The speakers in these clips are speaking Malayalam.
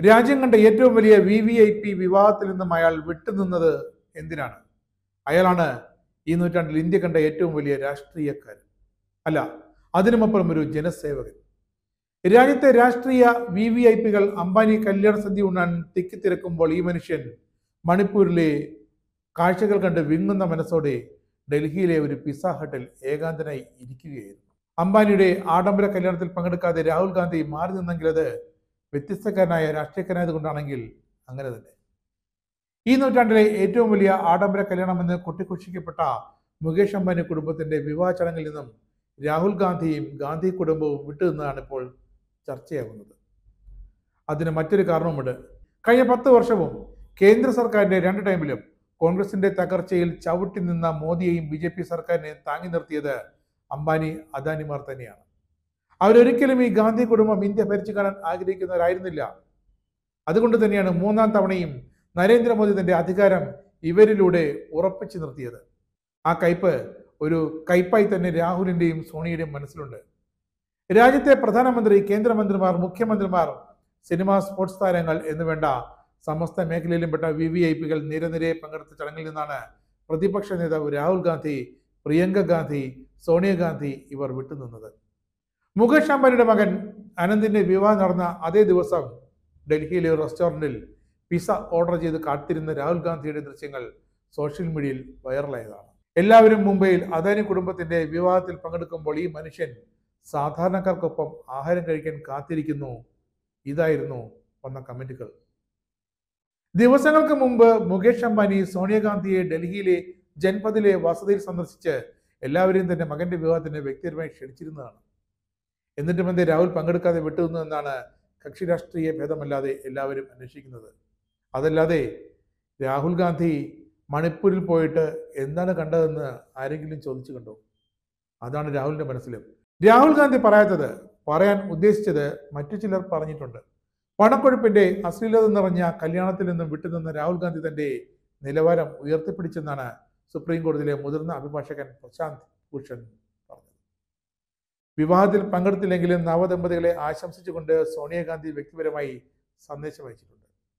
രാജ്യം കണ്ട ഏറ്റവും വലിയ VVIP വിവാഹത്തിൽ നിന്നും അയാൾ വിട്ടുനിന്നത് എന്തിനാണ്? അയാളാണ് ഈ നൂറ്റാണ്ടിൽ ഇന്ത്യ കണ്ട ഏറ്റവും വലിയ രാഷ്ട്രീയക്കാരൻ. അല്ല, അതിനുമപ്പുറം ഒരു ജനസേവകൻ. രാജ്യത്തെ രാഷ്ട്രീയ VVIPകൾ അംബാനി കല്യാണ സദ്യ ഉണ്ണാൻ തിക്കിത്തിരക്കുമ്പോൾ ഈ മനുഷ്യൻ മണിപ്പൂരിലെ കാഴ്ചകൾ കണ്ട് വിങ്ങുന്ന മനസ്സോടെ ഡൽഹിയിലെ ഒരു പിസ്സ ഹട്ടിൽ ഏകാന്തനായി ഇരിക്കുകയായിരുന്നു. അംബാനിയുടെ ആഡംബര കല്യാണത്തിൽ പങ്കെടുക്കാതെ രാഹുൽ ഗാന്ധി മാറി നിന്നെങ്കിൽ അത് വ്യത്യസ്തക്കാരനായ രാഷ്ട്രീയക്കാരനായത് കൊണ്ടാണെങ്കിൽ അങ്ങനെ തന്നെ. ഈ നൂറ്റാണ്ടിലെ ഏറ്റവും വലിയ ആഡംബര കല്യാണമെന്ന് കൊട്ടിഘോഷിക്കപ്പെട്ട മുകേഷ് അംബാനി കുടുംബത്തിന്റെ വിവാഹ ചടങ്ങിൽ നിന്നും രാഹുൽ ഗാന്ധിയും ഗാന്ധി കുടുംബവും വിട്ടുനിന്നതാണ് ഇപ്പോൾ ചർച്ചയാകുന്നത്. അതിന് മറ്റൊരു കാരണവുമുണ്ട്. കഴിഞ്ഞ 10 വർഷവും കേന്ദ്ര സർക്കാരിന്റെ 2 ടൈമിലും കോൺഗ്രസിന്റെ തകർച്ചയിൽ ചവിട്ടി നിന്ന മോദിയെയും BJP സർക്കാരിനെയും താങ്ങി നിർത്തിയത് അംബാനി അദാനിമാർ തന്നെയാണ്. അവരൊരിക്കലും ഈ ഗാന്ധി കുടുംബം ഇന്ത്യ ഭരിച്ചു കാണാൻ ആഗ്രഹിക്കുന്നവരായിരുന്നില്ല. അതുകൊണ്ട് തന്നെയാണ് 3ാം തവണയും നരേന്ദ്രമോദി തന്റെ അധികാരം ഇവരിലൂടെ ഉറപ്പിച്ചു നിർത്തിയത്. ആ കയ്പ് ഒരു കയ്പായി തന്നെ രാഹുലിന്റെയും സോണിയുടെയും മനസ്സിലുണ്ട്. രാജ്യത്തെ പ്രധാനമന്ത്രി, കേന്ദ്രമന്ത്രിമാർ, മുഖ്യമന്ത്രിമാർ, സിനിമ, സ്പോർട്സ് താരങ്ങൾ എന്നുവേണ്ട സമസ്ത മേഖലയിലും പെട്ട VVIPകൾ നിരനിരെ പങ്കെടുത്ത ചടങ്ങിൽ നിന്നാണ് പ്രതിപക്ഷ നേതാവ് രാഹുൽ ഗാന്ധി, പ്രിയങ്ക ഗാന്ധി, സോണിയാഗാന്ധി ഇവർ വിട്ടുനിന്നത്. മുകേഷ് അംബാനിയുടെ മകൻ അനന്തിന്റെ വിവാഹം നടന്ന അതേ ദിവസം ഡൽഹിയിലെ ഒരു റെസ്റ്റോറന്റിൽ പിസ്സ ഓർഡർ ചെയ്ത് കാത്തിരുന്ന രാഹുൽ ഗാന്ധിയുടെ ദൃശ്യങ്ങൾ സോഷ്യൽ മീഡിയയിൽ വൈറലായതാണ്. എല്ലാവരും മുംബൈയിൽ അദാനി കുടുംബത്തിന്റെ വിവാഹത്തിൽ പങ്കെടുക്കുമ്പോൾ ഈ മനുഷ്യൻ സാധാരണക്കാർക്കൊപ്പം ആഹാരം കഴിക്കാൻ കാത്തിരിക്കുന്നു. ഇതായിരുന്നു വന്ന കമന്റുകൾ. ദിവസങ്ങൾക്ക് മുമ്പ് മുകേഷ് അംബാനി സോണിയാഗാന്ധിയെ ഡൽഹിയിലെ ജൻപദിലെ വസതിയിൽ സന്ദർശിച്ച് എല്ലാവരെയും തന്റെ മകന്റെ വിവാഹത്തിന് വ്യക്തിപരമായി ക്ഷണിച്ചിരുന്നതാണ്. എന്നിട്ടും എന്തേ രാഹുൽ പങ്കെടുക്കാതെ വിട്ടുനിന്നു എന്നാണ് കക്ഷി രാഷ്ട്രീയ ഭേദമല്ലാതെ എല്ലാവരും അന്വേഷിക്കുന്നത്. അതല്ലാതെ രാഹുൽ ഗാന്ധി മണിപ്പൂരിൽ പോയിട്ട് എന്താണ് കണ്ടതെന്ന് ആരെങ്കിലും ചോദിച്ചു കണ്ടോ? അതാണ് രാഹുലിന്റെ മനസ്സിലും. രാഹുൽ ഗാന്ധി പറയാൻ ഉദ്ദേശിച്ചത് മറ്റു ചിലർ പറഞ്ഞിട്ടുണ്ട്. പണക്കൊഴുപ്പിന്റെ അശ്ലീലത നിറഞ്ഞ കല്യാണത്തിൽ നിന്നും വിട്ടുനിന്ന രാഹുൽ ഗാന്ധി തന്റെ നിലവാരം ഉയർത്തിപ്പിടിച്ചെന്നാണ് സുപ്രീം കോടതിയിലെ മുതിർന്ന അഭിഭാഷകൻ പ്രശാന്ത് ഭൂഷൺ പറഞ്ഞത്. വിവാഹത്തിൽ പങ്കെടുത്തില്ലെങ്കിലും നവദമ്പതികളെ ആശംസിച്ചുകൊണ്ട് സോണിയാഗാന്ധി വ്യക്തിപരമായി സന്ദേശം അയച്ചിട്ടുണ്ട്.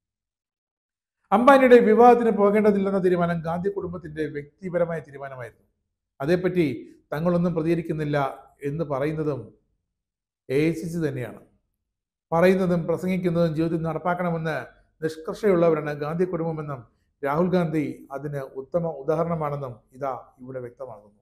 അംബാനിയുടെ വിവാഹത്തിന് പോകേണ്ടതില്ലെന്ന തീരുമാനം ഗാന്ധി കുടുംബത്തിന്റെ വ്യക്തിപരമായ തീരുമാനമായിരുന്നു. അതേപ്പറ്റി തങ്ങളൊന്നും പ്രതികരിക്കുന്നില്ല എന്ന് പറയുന്നതും AICC തന്നെയാണ്. പറയുന്നതും പ്രസംഗിക്കുന്നതും ജീവിതത്തിൽ നടപ്പാക്കണമെന്ന് നിഷ്കർഷയുള്ളവരാണ് ഗാന്ധി കുടുംബമെന്നും രാഹുൽ ഗാന്ധി അതിന് ഉത്തമ ഉദാഹരണമാണെന്നും ഇതാ ഇവിടെ വ്യക്തമാകുന്നു.